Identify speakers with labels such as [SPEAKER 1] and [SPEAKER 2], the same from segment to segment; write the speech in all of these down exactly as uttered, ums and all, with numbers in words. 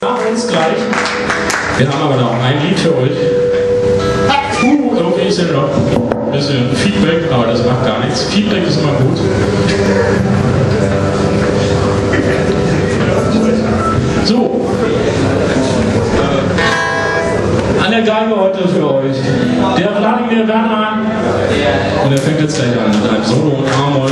[SPEAKER 1] Nach uns gleich. Wir haben aber noch ein Lied für euch. Uh, okay, ist ja noch ein bisschen Feedback, aber das macht gar nichts. Feedback ist immer gut. So. An der Geige heute für euch. Der Wladimir Werner. Und er fängt jetzt gleich an mit einem Solo und A-Moll.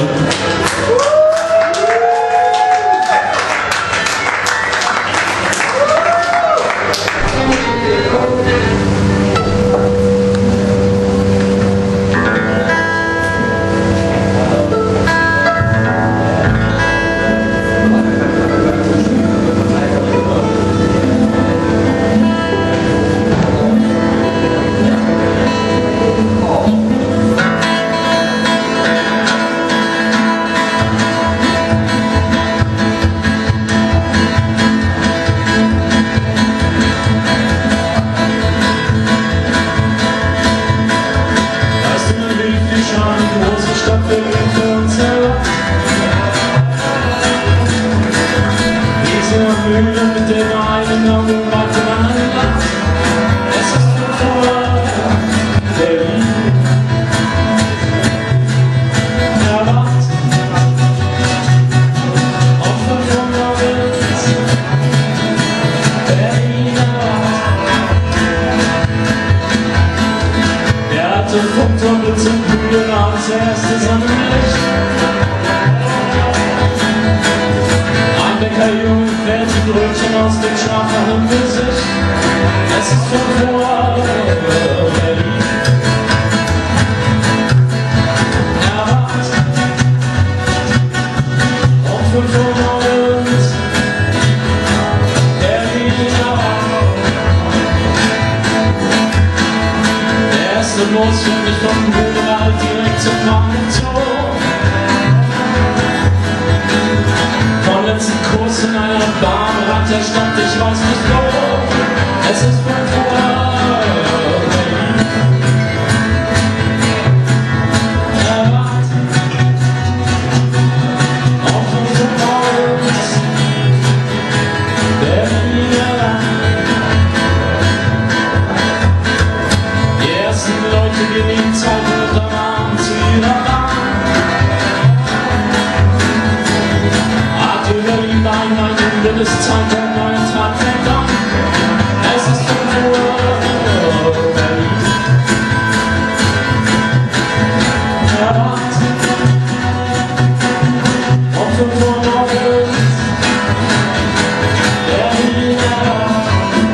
[SPEAKER 2] Mit dem einen Auge warte man ein Land. Es ist vor Berlin. Erwacht auf fünf Uhr morgens. Berlin erwacht. Er hatte Funkturmblitz und Blühen als erstes Sonnenlicht. Ein Bäckerjunge fährt die Brötchen aus dem schlafenden Gesicht. Es ist fünf Uhr Berlin. Er wacht um fünf Uhr morgens. Berlin erwacht. Der erste Bus fährt nicht vom Grünwald direkt zum Markenzoo. Letzten Kurs in einer Bar am Rand der Stadt, ich weiß nicht wo. Es ist fünf Uhr Berlin. Er wacht auf fünf Uhr morgens. Berlin erwacht. Die ersten Leute gehen ihm Zeit und dann zu ihrer Bahn. Wird es Zeit, der neue Tag fängt an. Es ist fünf Uhr Berlin. Er wacht um fünf Uhr morgens. Berlin erwacht.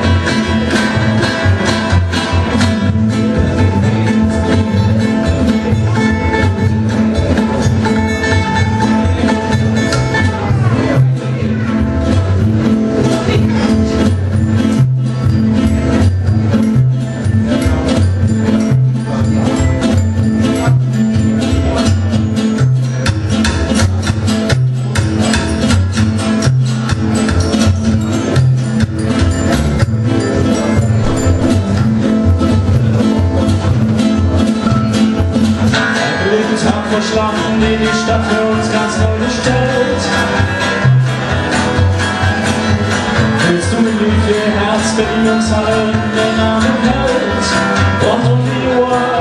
[SPEAKER 2] Verschlafen, die die Stadt für uns ganz neu gestellt. Willst du mit wie viel Herz Berlin uns alle in den Armen hält? Rund um die Uhr